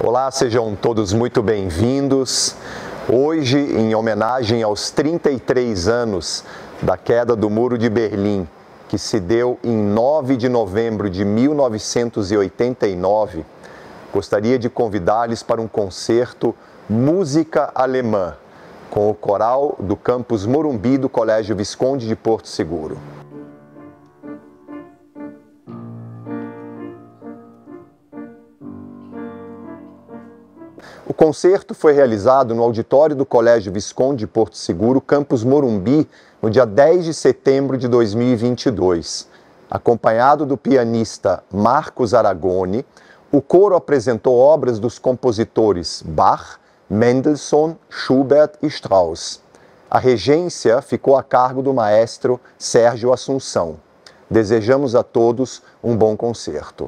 Olá, sejam todos muito bem-vindos. Hoje, em homenagem aos 33 anos da queda do Muro de Berlim, que se deu em 9 de novembro de 1989, gostaria de convidar-lhes para um concerto Música Alemã, com o coral do Campus Morumbi do Colégio Visconde de Porto Seguro. O concerto foi realizado no auditório do Colégio Visconde de Porto Seguro, Campus Morumbi, no dia 10 de setembro de 2022. Acompanhado do pianista Marcos Aragoni, o coro apresentou obras dos compositores Bach, Mendelssohn, Schubert e Strauss. A regência ficou a cargo do maestro Sérgio Assunção. Desejamos a todos um bom concerto.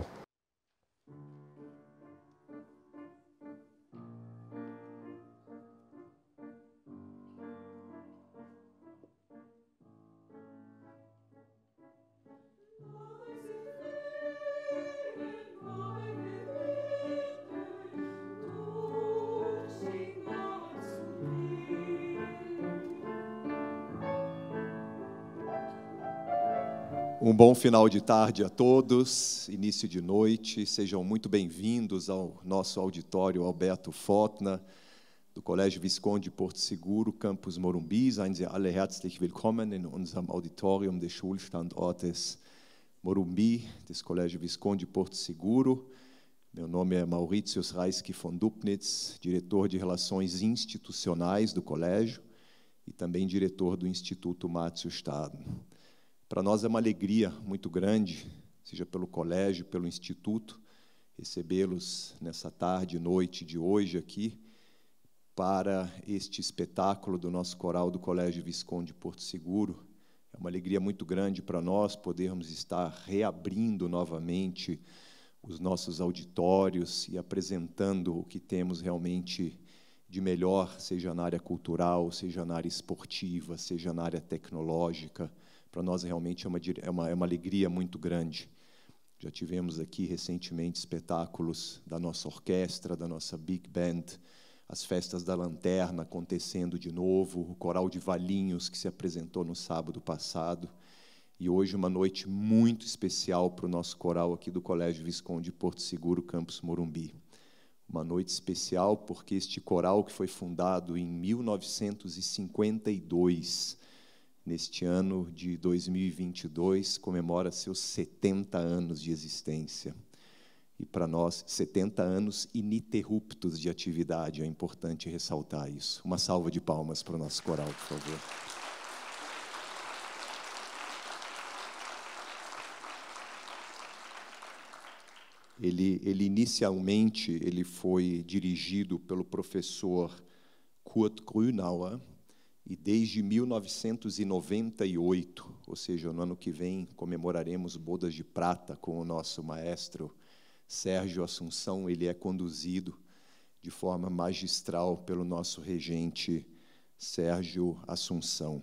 Um bom final de tarde a todos, início de noite, sejam muito bem-vindos ao nosso auditório Alberto Fortner, do Colégio Visconde de Porto Seguro, Campus Morumbi. Seien Sie alle herzlich willkommen in unserem Auditorium des Schulstandortes Morumbi, des Colégio Visconde de Porto Seguro. Meu nome é Maurício Reisky von Dubnitz, diretor de Relações Institucionais do colégio e também diretor do Instituto Márcio Stadler. Para nós é uma alegria muito grande, seja pelo colégio, pelo instituto, recebê-los nessa tarde e noite de hoje aqui, para este espetáculo do nosso coral do Colégio Visconde de Porto Seguro. É uma alegria muito grande para nós podermos estar reabrindo novamente os nossos auditórios e apresentando o que temos realmente de melhor, seja na área cultural, seja na área esportiva, seja na área tecnológica. Para nós realmente é uma alegria muito grande. Já tivemos aqui recentemente espetáculos da nossa orquestra, da nossa Big Band, as festas da Lanterna acontecendo de novo, o coral de Valinhos que se apresentou no sábado passado, e hoje uma noite muito especial para o nosso coral aqui do Colégio Visconde de Porto Seguro, Campus Morumbi. Uma noite especial porque este coral, que foi fundado em 1952, neste ano de 2022, comemora seus 70 anos de existência. E para nós, 70 anos ininterruptos de atividade, é importante ressaltar isso. Uma salva de palmas para o nosso coral, por favor. Ele inicialmente foi dirigido pelo professor Kurt Grünauer, e desde 1998, ou seja, no ano que vem, comemoraremos bodas de prata com o nosso maestro Sérgio Assunção. Ele é conduzido de forma magistral pelo nosso regente Sérgio Assunção.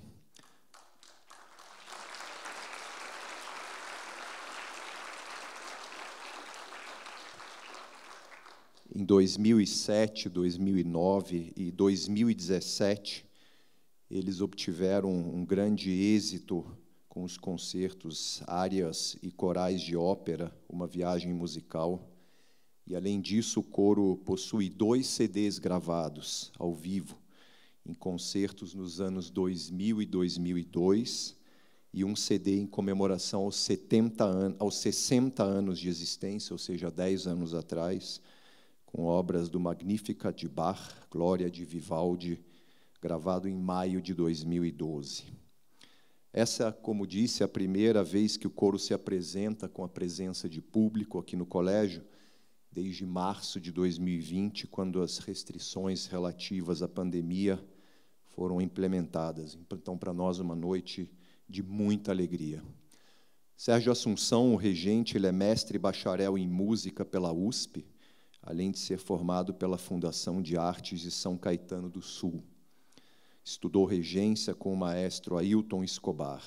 Em 2007, 2009 e 2017, eles obtiveram um grande êxito com os concertos, árias e corais de ópera, uma viagem musical. E, além disso, o coro possui 2 CDs gravados ao vivo, em concertos nos anos 2000 e 2002, e um CD em comemoração aos 60 anos de existência, ou seja, 10 anos atrás, com obras do Magnificat de Bach, Glória de Vivaldi, gravado em maio de 2012. Essa, como disse, é a primeira vez que o coro se apresenta com a presença de público aqui no colégio, desde março de 2020, quando as restrições relativas à pandemia foram implementadas. Então, para nós, uma noite de muita alegria. Sérgio Assunção, o regente, ele é mestre e bacharel em música pela USP, além de ser formado pela Fundação de Artes de São Caetano do Sul. Estudou regência com o maestro Ailton Escobar.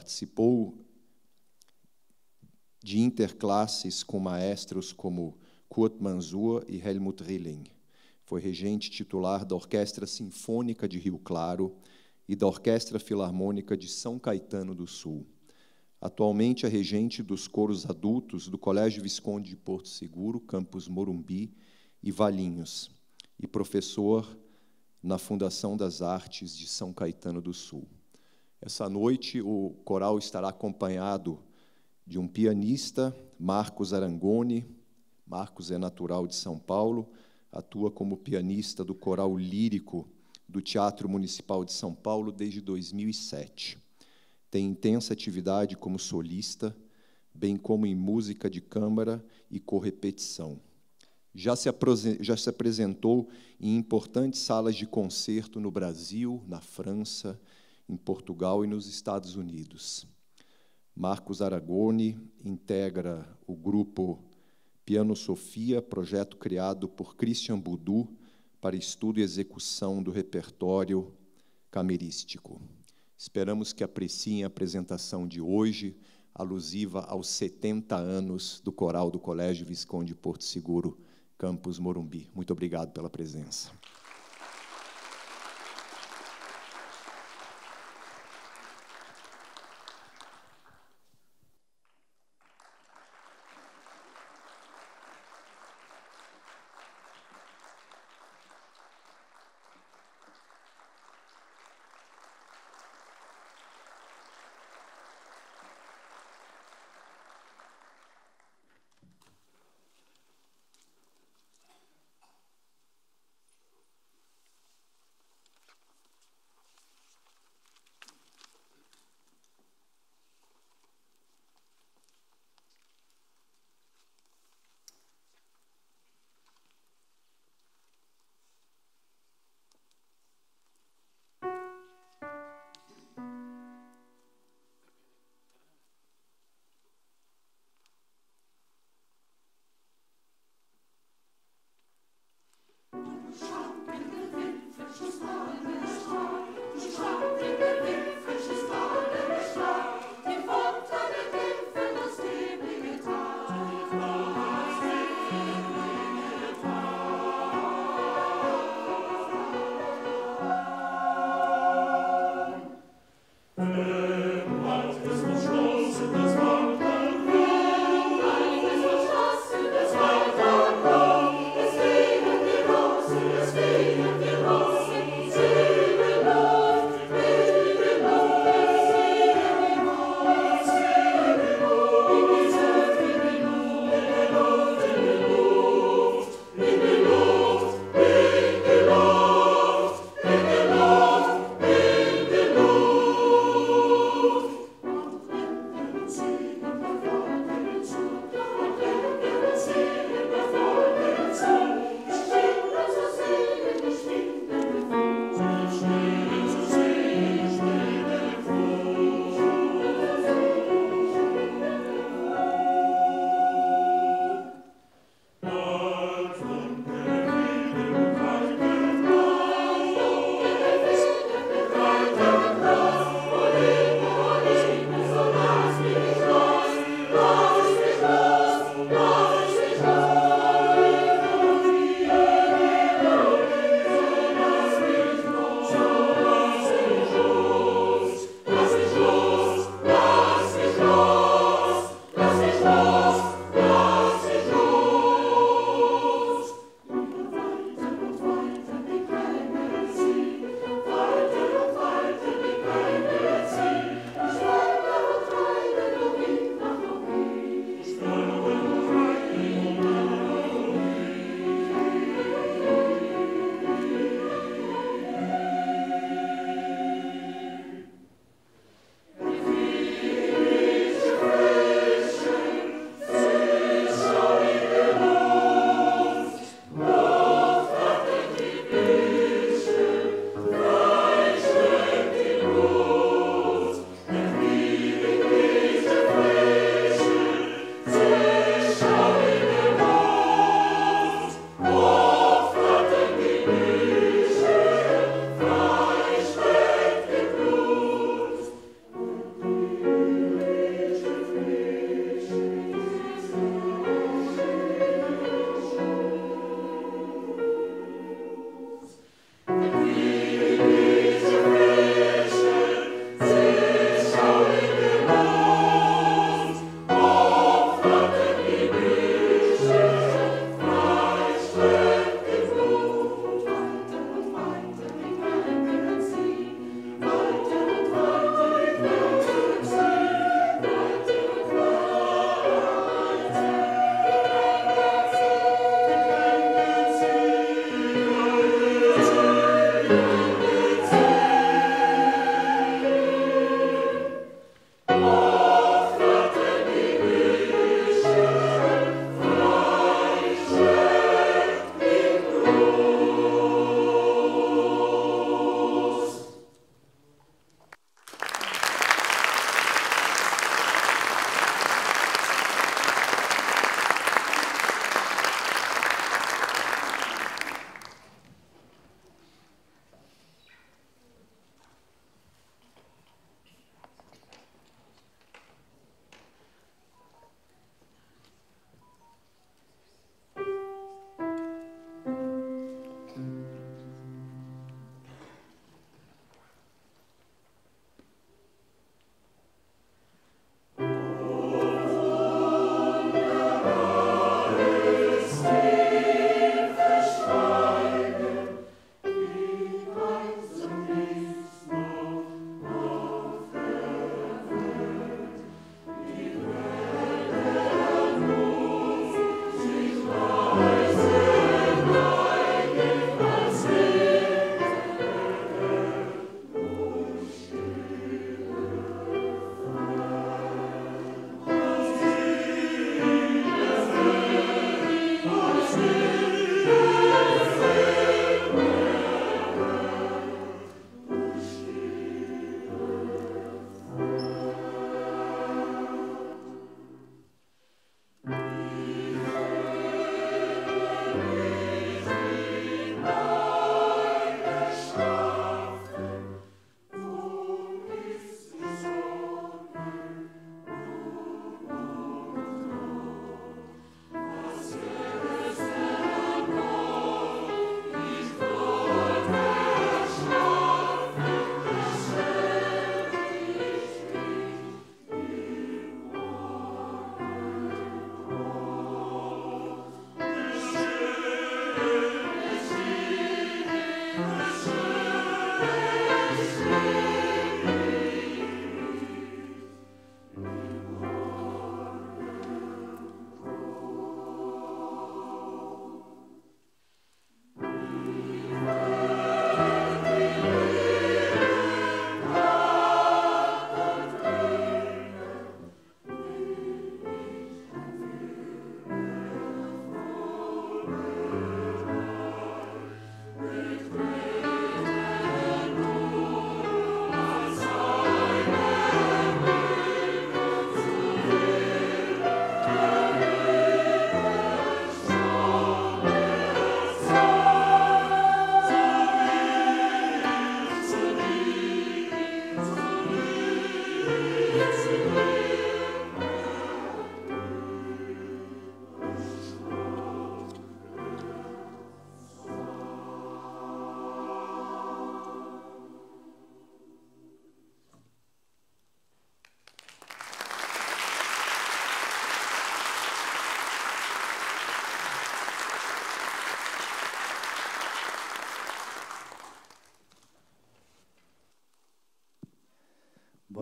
Participou de interclasses com maestros como Kurt Manzur e Helmut Rilling. Foi regente titular da Orquestra Sinfônica de Rio Claro e da Orquestra Filarmônica de São Caetano do Sul. Atualmente é regente dos coros adultos do Colégio Visconde de Porto Seguro, campus Morumbi e Valinhos, e professor na Fundação das Artes de São Caetano do Sul. Essa noite, o coral estará acompanhado de um pianista, Marcos Arangoni. Marcos é natural de São Paulo, atua como pianista do Coral Lírico do Teatro Municipal de São Paulo desde 2007. Tem intensa atividade como solista, bem como em música de câmara e correpetição. Já se apresentou em importantes salas de concerto no Brasil, na França, em Portugal e nos Estados Unidos. Marcos Arangoni integra o grupo Piano Sofia, projeto criado por Christian Boudou para estudo e execução do repertório camerístico. Esperamos que apreciem a apresentação de hoje, alusiva aos 70 anos do coral do Colégio Visconde de Porto Seguro, campus Morumbi. Muito obrigado pela presença.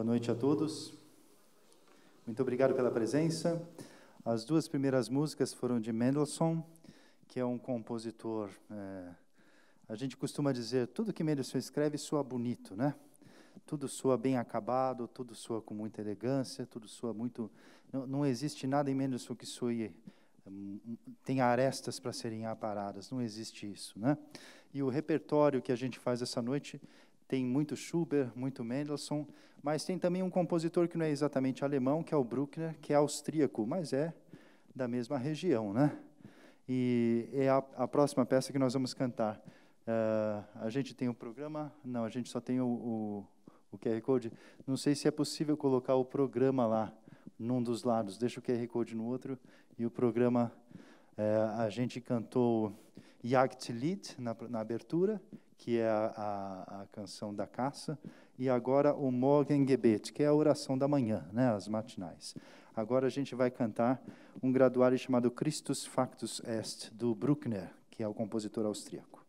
Boa noite a todos. Muito obrigado pela presença. As duas primeiras músicas foram de Mendelssohn, que é um compositor... a gente costuma dizer, tudo que Mendelssohn escreve soa bonito, né? Tudo soa bem acabado, tudo soa com muita elegância, tudo soa muito... Não existe nada em Mendelssohn que soe... tem arestas para serem aparadas, não existe isso, né? E o repertório que a gente faz essa noite tem muito Schubert, muito Mendelssohn, mas tem também um compositor que não é exatamente alemão, que é o Bruckner, que é austríaco, mas é da mesma região, né? E é a próxima peça que nós vamos cantar. A gente tem o programa? Não, a gente só tem o QR Code. Não sei se é possível colocar o programa lá, num dos lados. Deixa o QR Code no outro. E o programa, a gente cantou Jagdlied na abertura, que é a canção da caça, e agora o Morgengebet, que é a oração da manhã, né, as matinais. Agora a gente vai cantar um graduário chamado Christus Factus Est, do Bruckner, que é o compositor austríaco.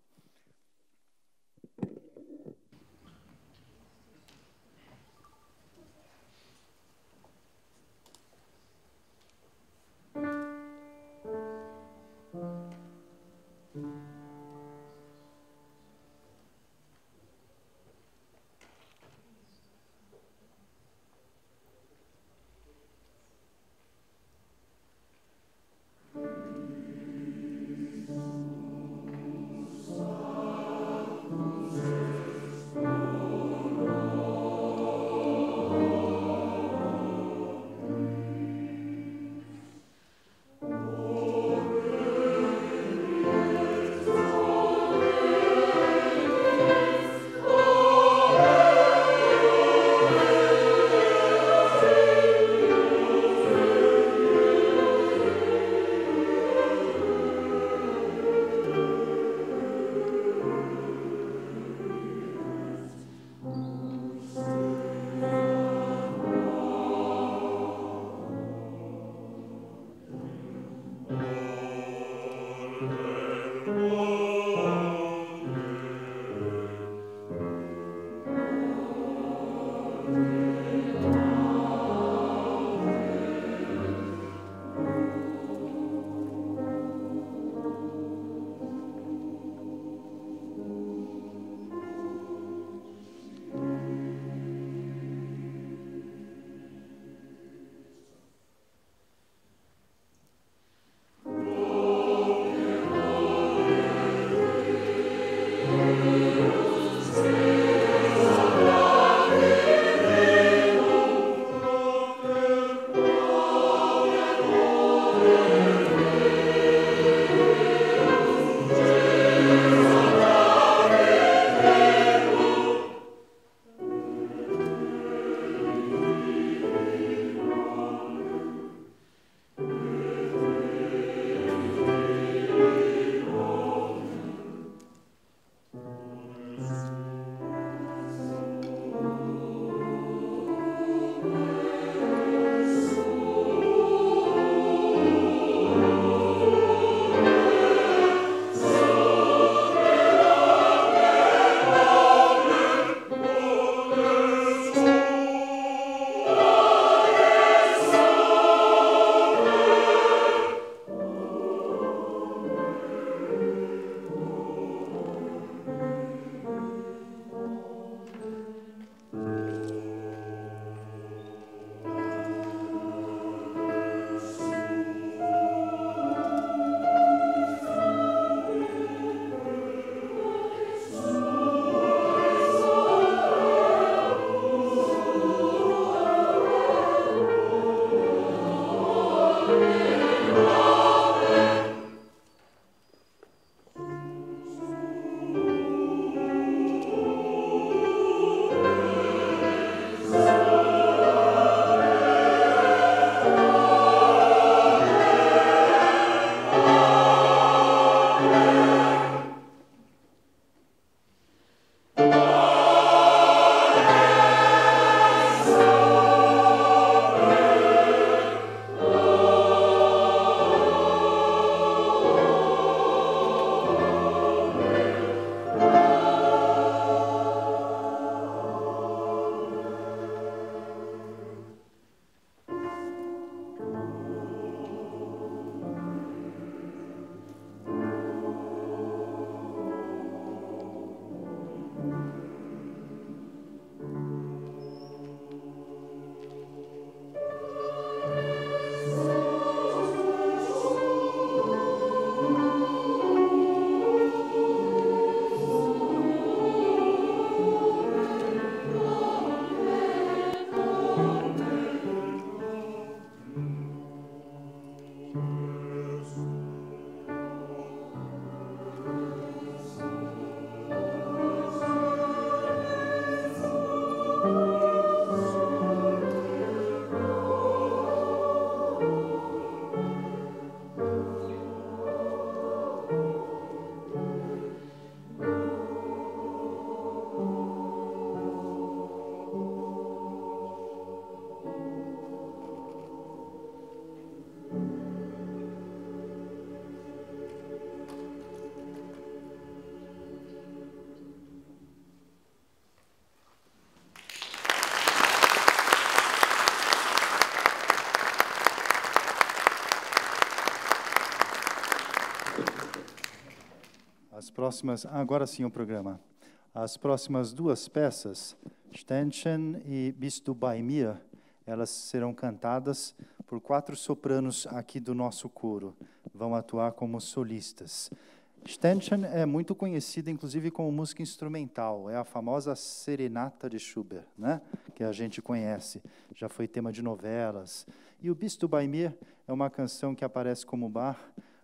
Agora sim o programa. As próximas duas peças, Ständchen e Bist du bei mir, elas serão cantadas por 4 sopranos aqui do nosso coro. Vão atuar como solistas. Ständchen é muito conhecida, inclusive, como música instrumental. É a famosa serenata de Schubert, né? Que a gente conhece. Já foi tema de novelas. E o Bist du bei mir é uma canção que aparece como Bach,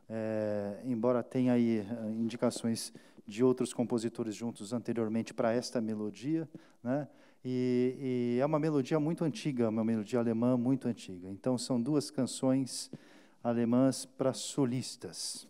embora tenha aí indicações de outros compositores juntos anteriormente para esta melodia, né? E é uma melodia muito antiga, uma melodia alemã muito antiga. Então, são 2 canções alemãs para solistas.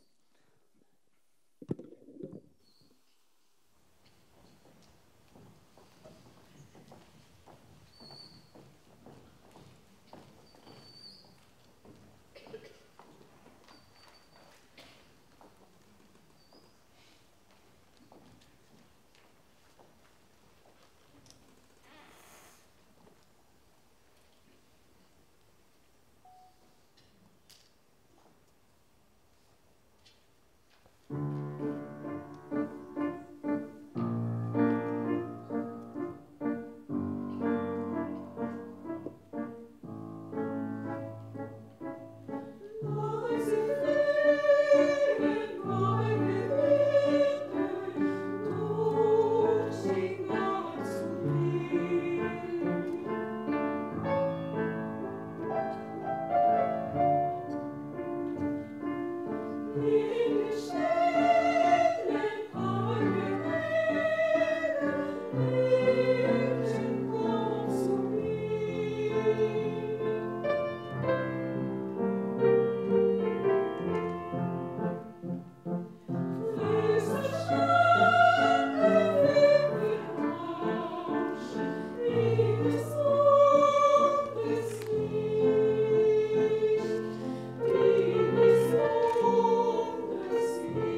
See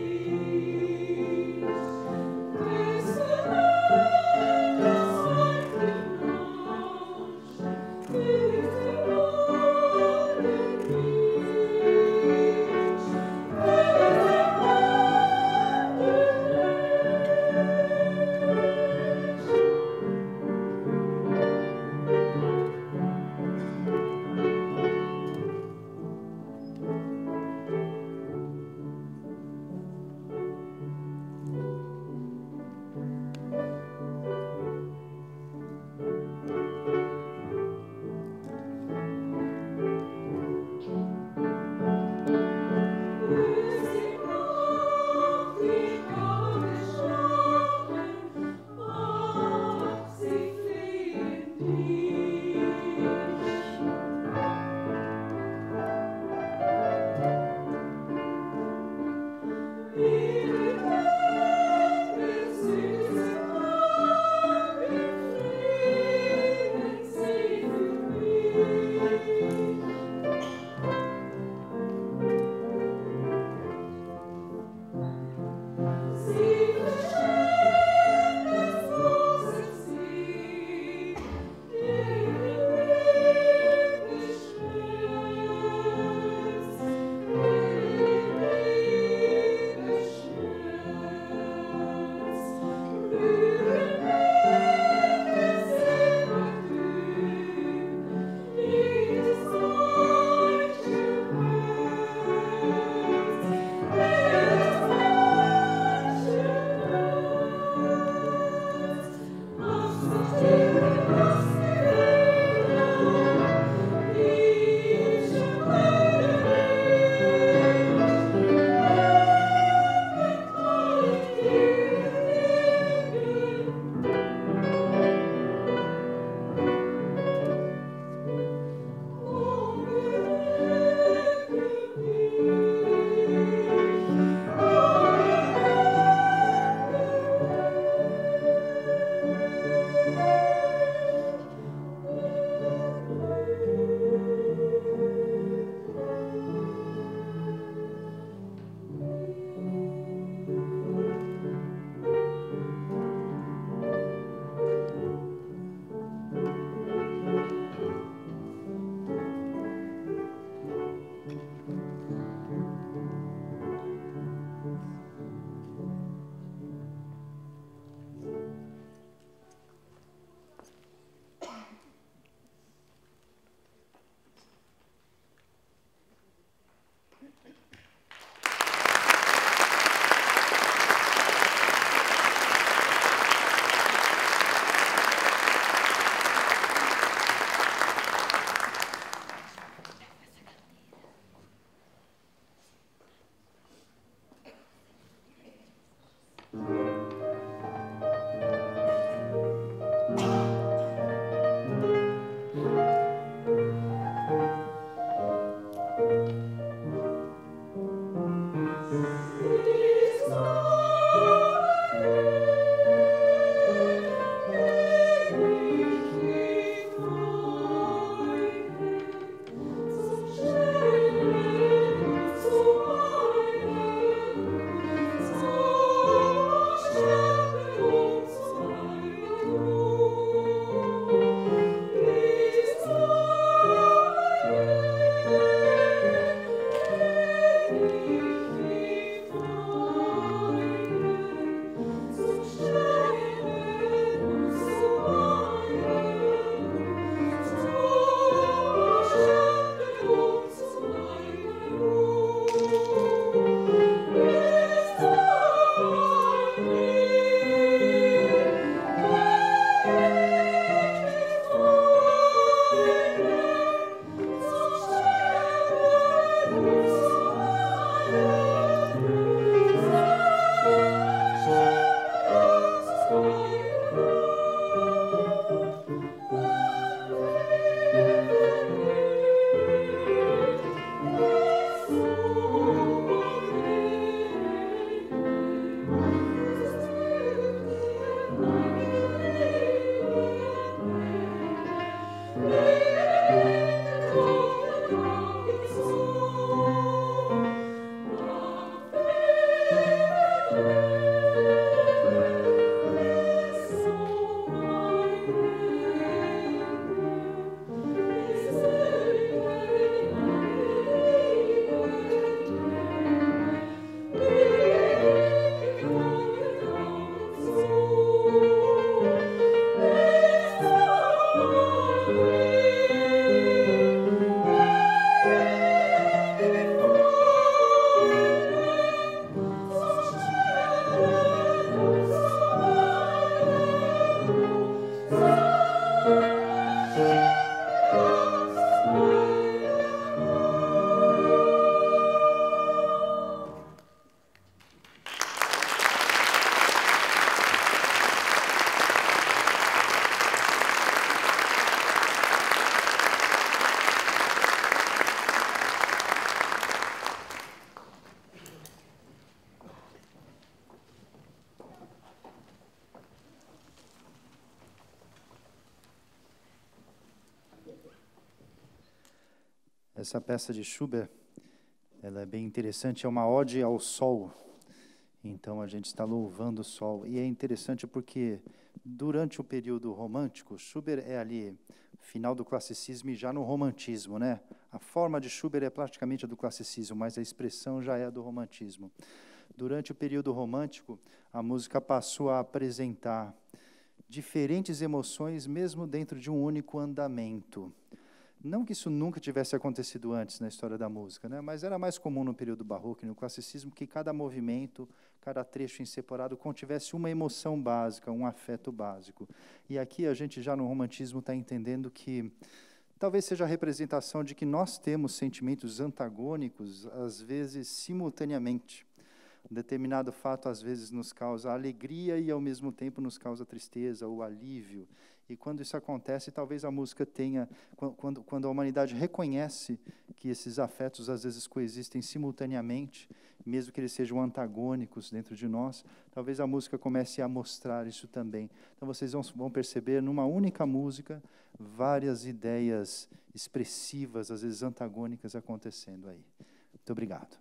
Essa peça de Schubert, ela é bem interessante, é uma ode ao sol. Então a gente está louvando o sol. E é interessante porque durante o período romântico, Schubert é ali final do classicismo e já no romantismo, né? A forma de Schubert é praticamente a do classicismo, mas a expressão já é a do romantismo. Durante o período romântico, a música passou a apresentar diferentes emoções, mesmo dentro de um único andamento. Não que isso nunca tivesse acontecido antes na história da música, né? Mas era mais comum no período barroco e no classicismo que cada movimento, cada trecho em separado contivesse uma emoção básica, um afeto básico. E aqui a gente já no romantismo está entendendo que talvez seja a representação de que nós temos sentimentos antagônicos, às vezes simultaneamente. Um determinado fato, às vezes, nos causa alegria e, ao mesmo tempo, nos causa tristeza ou alívio. E quando isso acontece, talvez a música tenha, quando a humanidade reconhece que esses afetos, às vezes, coexistem simultaneamente, mesmo que eles sejam antagônicos dentro de nós, talvez a música comece a mostrar isso também. Então, vocês vão perceber, numa única música, várias ideias expressivas, às vezes antagônicas, acontecendo aí. Muito obrigado.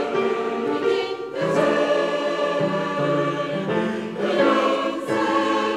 Thank you.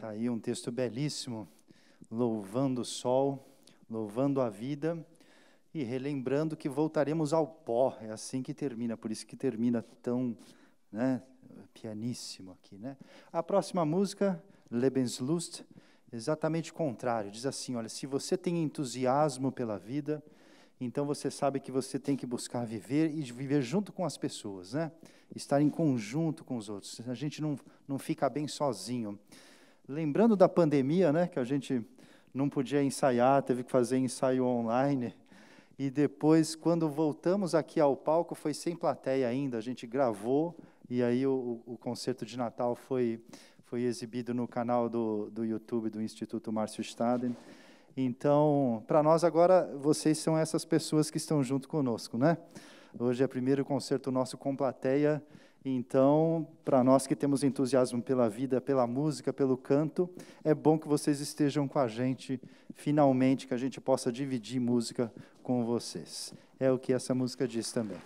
Tá aí um texto belíssimo, louvando o sol, louvando a vida e relembrando que voltaremos ao pó. É assim que termina, por isso que termina tão, né, pianíssimo aqui, né? A próxima música, Lebenslust, exatamente o contrário. Diz assim, olha, se você tem entusiasmo pela vida, então você sabe que você tem que buscar viver e viver junto com as pessoas, né? Estar em conjunto com os outros. A gente não fica bem sozinho. Lembrando da pandemia, né, que a gente não podia ensaiar, teve que fazer ensaio online. E depois, quando voltamos aqui ao palco, foi sem plateia ainda. A gente gravou e aí o concerto de Natal foi exibido no canal do YouTube do Instituto Márcio Staden. Então, para nós agora, vocês são essas pessoas que estão junto conosco, né? Hoje é o primeiro concerto nosso com plateia. Então, para nós que temos entusiasmo pela vida, pela música, pelo canto, é bom que vocês estejam com a gente, finalmente, que a gente possa dividir música com vocês. É o que essa música diz também.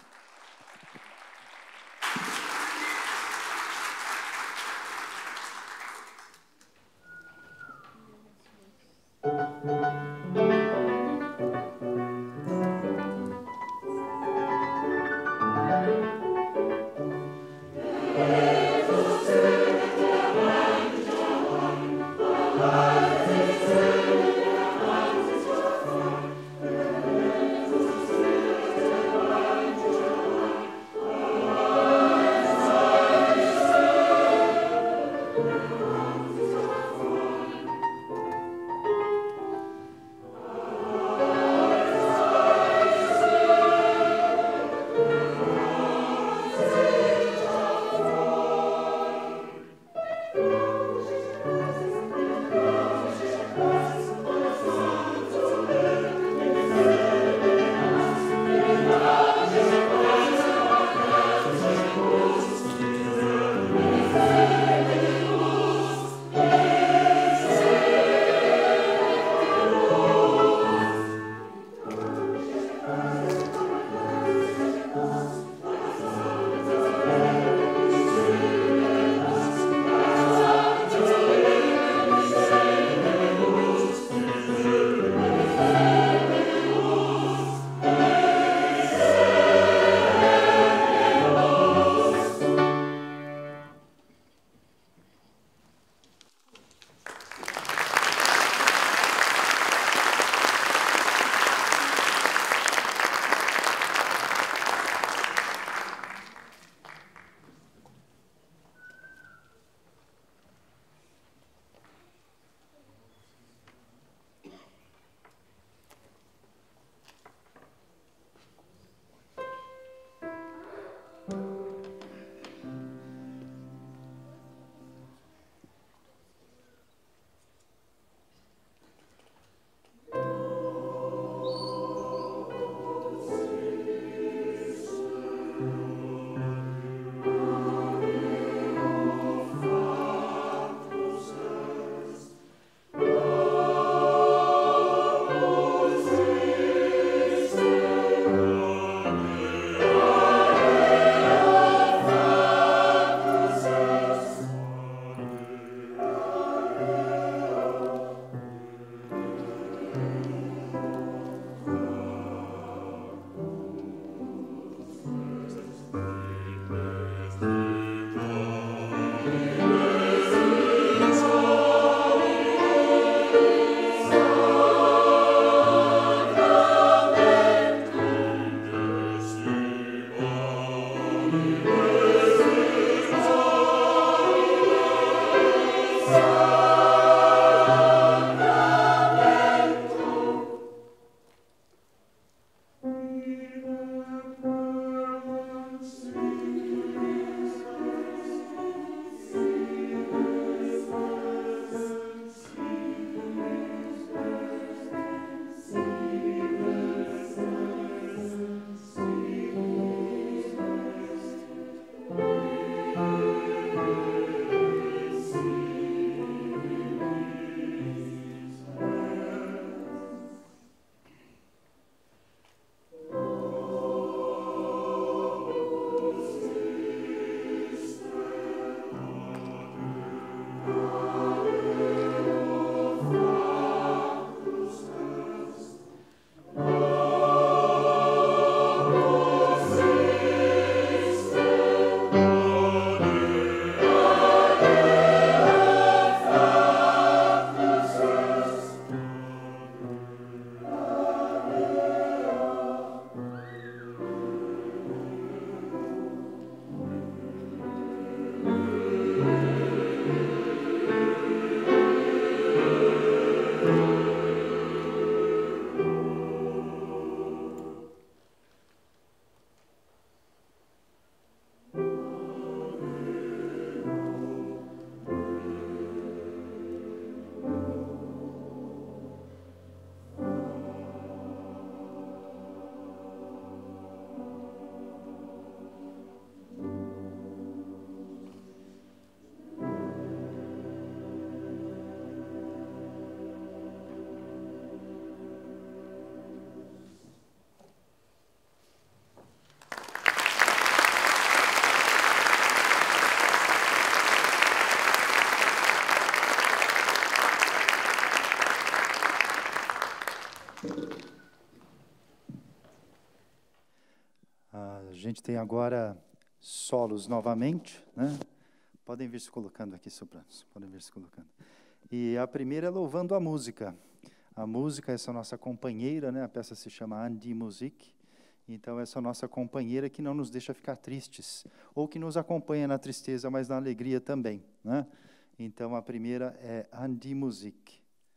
gente tem agora solos novamente, né? Podem vir se colocando aqui, sopranos, podem vir se colocando. E a primeira é Louvando a Música. A música é essa nossa companheira, né? A peça se chama An die Musik. Então, essa nossa companheira que não nos deixa ficar tristes, ou que nos acompanha na tristeza, mas na alegria também, né? Então, a primeira é An die Musik.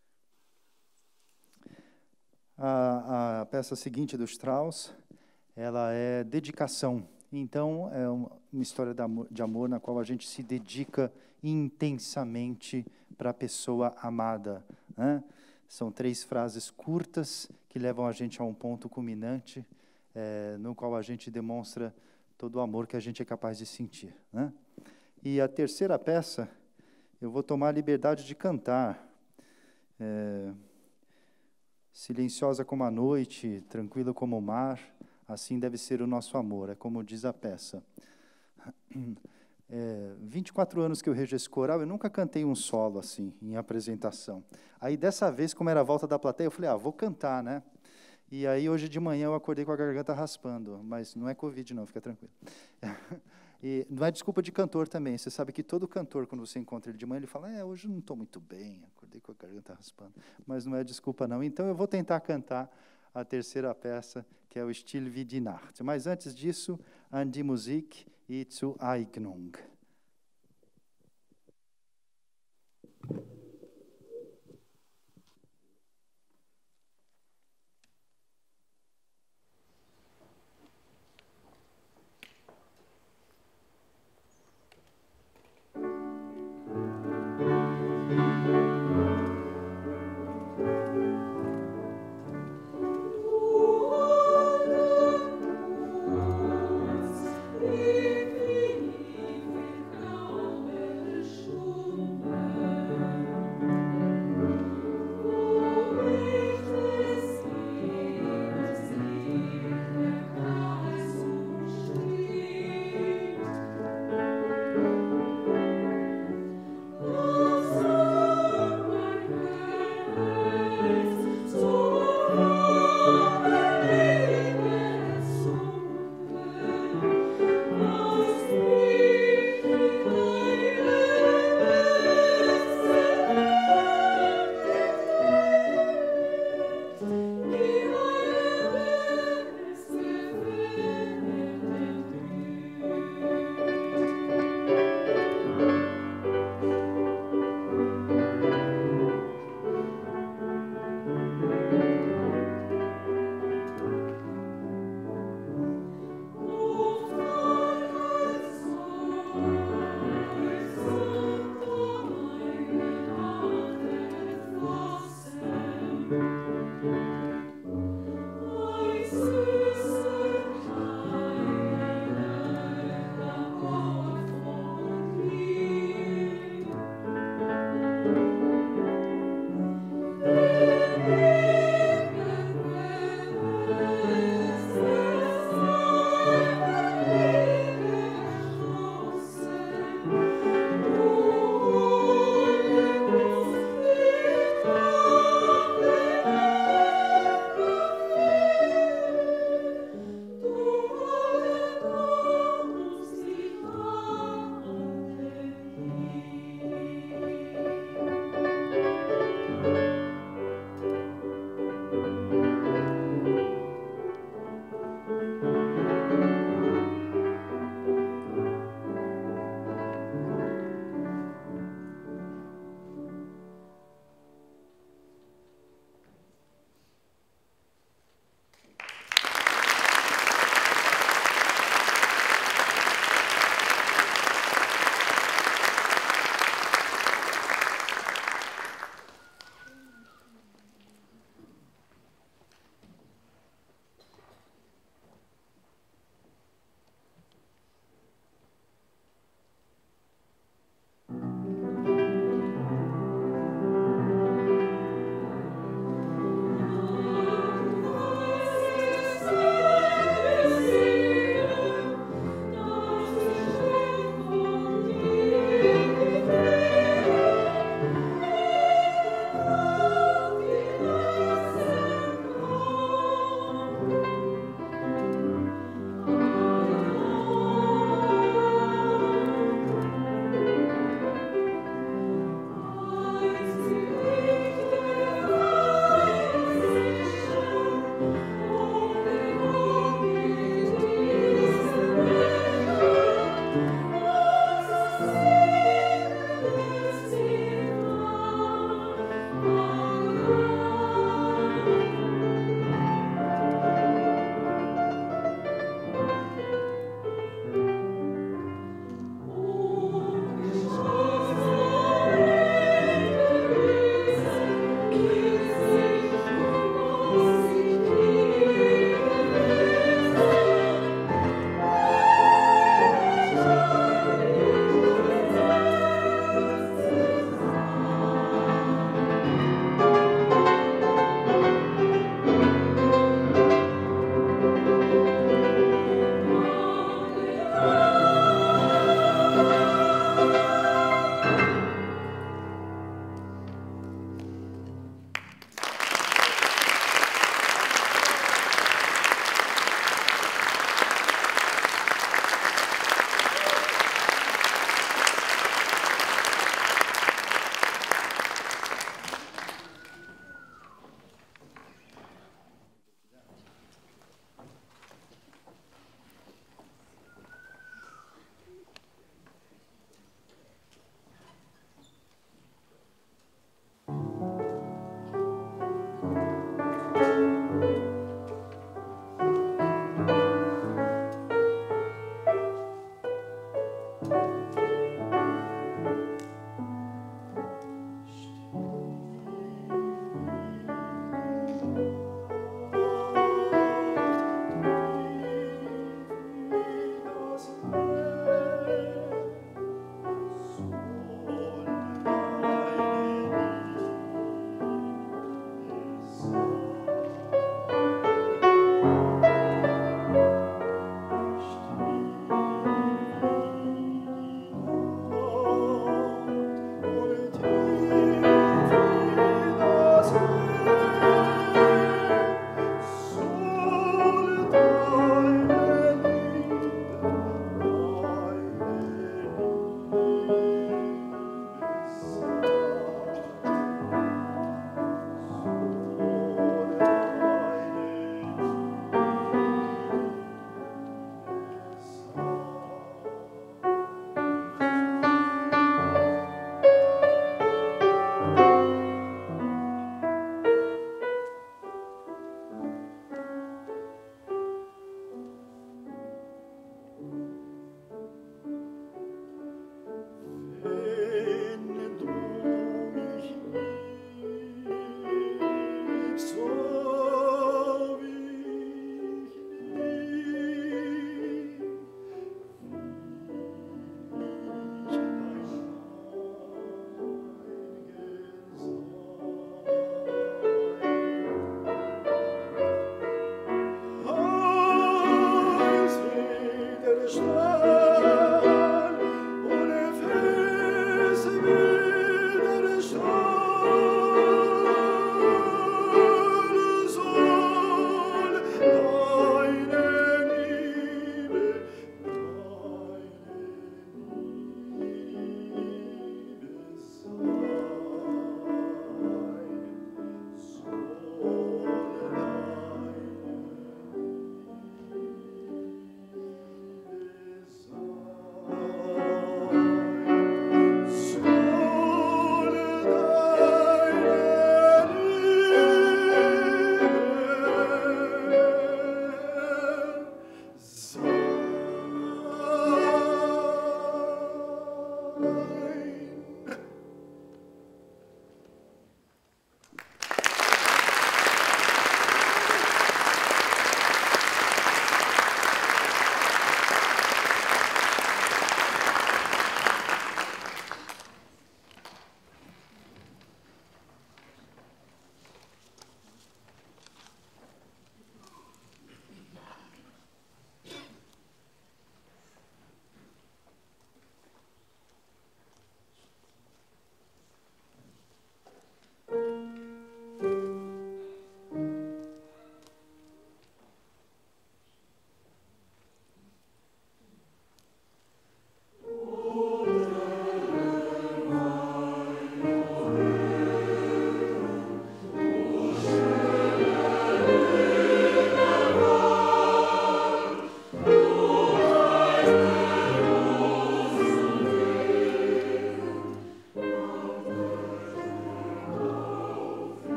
A peça seguinte do Strauss, ela é Dedicação. Então, é uma história de amor na qual a gente se dedica intensamente para a pessoa amada, né? São 3 frases curtas que levam a gente a um ponto culminante, no qual a gente demonstra todo o amor que a gente é capaz de sentir, né? E a terceira peça, eu vou tomar a liberdade de cantar. Silenciosa como a noite, tranquila como o mar, assim deve ser o nosso amor, é como diz a peça. 24 anos que eu rego esse coral, eu nunca cantei um solo assim, em apresentação. Aí, dessa vez, como era a volta da plateia, eu falei, vou cantar, né? E aí, hoje de manhã, eu acordei com a garganta raspando, mas não é Covid, não, fica tranquilo. E não é desculpa de cantor também, você sabe que todo cantor, quando você encontra ele de manhã, ele fala, hoje eu não estou muito bem, acordei com a garganta raspando, mas não é desculpa não. Então, eu vou tentar cantar a terceira peça, que é o Stille wie die Nacht. Mas antes disso, An die Musik e zur Eignung.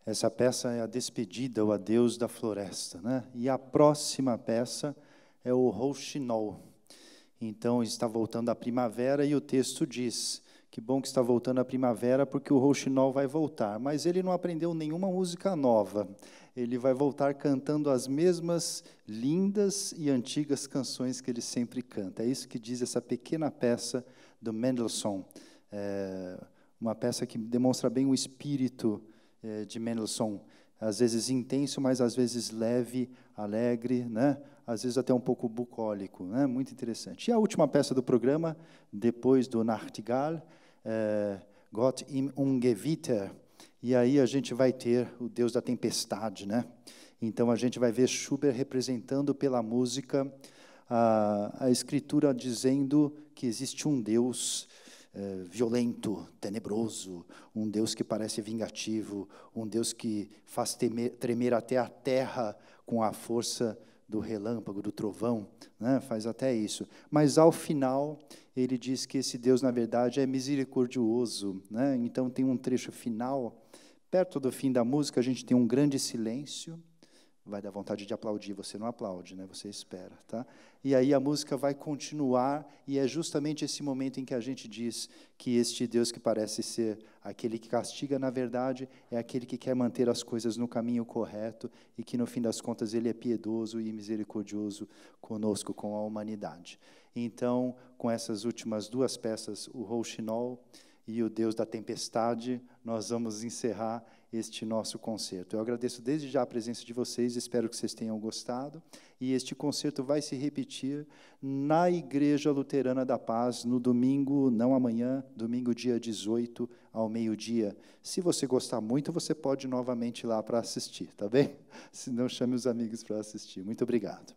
Essa peça é a despedida, o adeus da floresta, né? E a próxima peça é o Rouxinol. Então, está voltando a primavera e o texto diz: que bom que está voltando a primavera, porque o Rouxinol vai voltar. Mas ele não aprendeu nenhuma música nova. Ele vai voltar cantando as mesmas lindas e antigas canções que ele sempre canta. É isso que diz essa pequena peça do Mendelssohn. Uma peça que demonstra bem o espírito de Mendelssohn. Às vezes intenso, mas às vezes leve, alegre, né? Às vezes até um pouco bucólico, né? Muito interessante. E a última peça do programa, depois do Nachtigall, Gott im Ungewitter. E aí a gente vai ter o Deus da tempestade, né? Então a gente vai ver Schubert representando pela música a Escritura dizendo que existe um Deus violento, tenebroso, um Deus que parece vingativo, um Deus que faz tremer até a terra com a força do relâmpago, do trovão, né? Faz até isso. Mas, ao final, ele diz que esse Deus, na verdade, é misericordioso, né? Então, tem um trecho final, perto do fim da música, a gente tem um grande silêncio. Vai dar vontade de aplaudir, você não aplaude, né? Você espera, tá? E aí a música vai continuar, e é justamente esse momento em que a gente diz que este Deus que parece ser aquele que castiga, na verdade, é aquele que quer manter as coisas no caminho correto, e que, no fim das contas, ele é piedoso e misericordioso conosco, com a humanidade. Então, com essas últimas duas peças, o Rouxinol e o Deus da tempestade, nós vamos encerrar este nosso concerto. Eu agradeço desde já a presença de vocês, espero que vocês tenham gostado, e este concerto vai se repetir na Igreja Luterana da Paz, no domingo, não amanhã, domingo dia 18, ao meio-dia. Se você gostar muito, você pode novamente ir lá para assistir, tá bem? Se não, chame os amigos para assistir. Muito obrigado.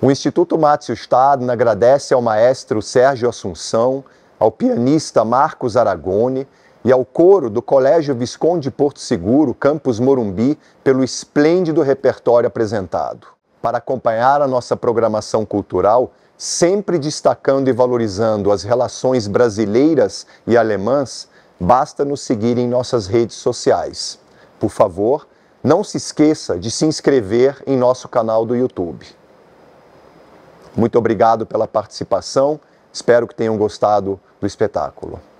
O Instituto Márcio Stadner agradece ao maestro Sérgio Assunção, ao pianista Marcos Aragone e ao coro do Colégio Visconde de Porto Seguro, Campus Morumbi, pelo esplêndido repertório apresentado. Para acompanhar a nossa programação cultural, sempre destacando e valorizando as relações brasileiras e alemãs, basta nos seguir em nossas redes sociais. Por favor, não se esqueça de se inscrever em nosso canal do YouTube. Muito obrigado pela participação, espero que tenham gostado do espetáculo.